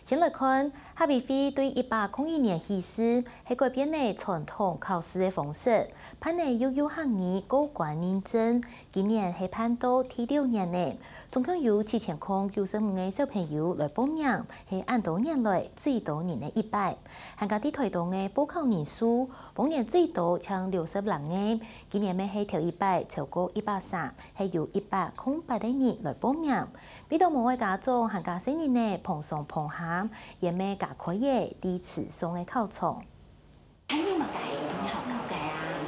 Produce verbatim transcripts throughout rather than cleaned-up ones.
先来看，哈比飞对一百零一年起始，係改變呢傳統考試嘅方式，盼呢悠悠行兒過關認證。今年係盼到第六年呢，總共有七千空九十五個小朋友來報名，係按多年來最多人嘅一百。韓國啲推動嘅報考人數，往年最多搶六十人嘅，今年咪係頭一百超過一百三，係有一百空八嘅人來報名。比到某位家長韓國新人呢碰上碰下，也咩假可以第一次上嘅考場。 哎，你有冇計？你好高計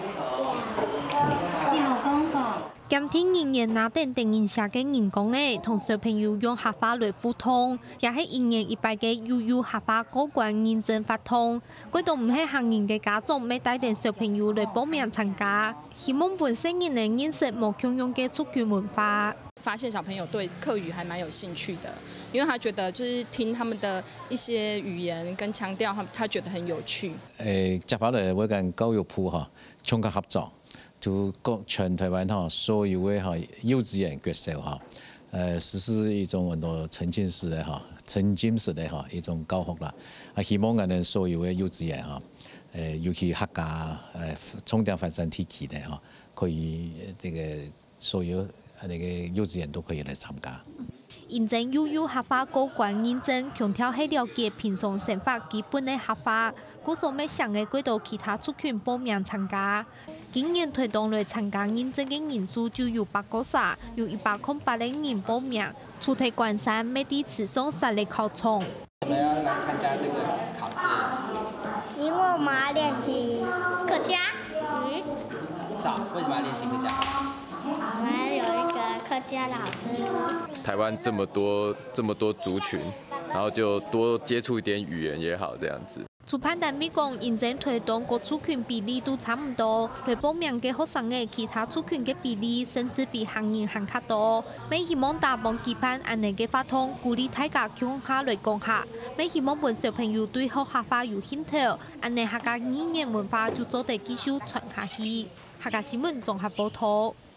啊！你好公公。今天仍然拿定定印下嘅人工誒，同小朋友用客話來互動，也係一年一百嘅悠悠客話過關認證發通。嗰度唔係行人嘅家長，咪帶定小朋友來報名參加，希望本身人能認識冇共用嘅族群文化。 發現小朋友對客語還蠻有興趣的，因為他覺得就是聽他們的一些語言跟腔調，他他覺得很有趣。 誒，接下來我跟教育部哈，充分合作，就各全台灣哈所有嘅哈幼稚園角色哈，誒實施一種很多沉浸式嘅哈、沉浸式嘅哈一種教學啦。啊，希望我哋所有嘅幼稚園哈，誒尤其客家誒重點發展地區嘅哈，可以這個所有。那個幼稚園都可以來參加。 認證悠悠客話過關認證，強調係了解平常生活基本的客話，故所咩上嘅幾多其他族群報名參加。今年推動來參加認證嘅人數就有八個三，有一百零八個人報名。出題關山咩啲次上實力考場。 我們要來參加這個考試， 因為我們要練習客家語。 是啊，為什麼要練習客家？ 我們有一個客家老師。 台灣這麼多這麼多族群，然後就多接觸一點語言也好，這樣子。 主辦單位講，認證推動各族群比例都差唔多，來報名嘅學生嘅其他族群嘅比例甚至比行人還較多。咪希望大幫舉辦安尼嘅活動，鼓勵大家向下來講下。咪希望本小朋友對學客話有興趣，安尼客家語言文化就做得繼續傳下去。客家新聞綜合報道。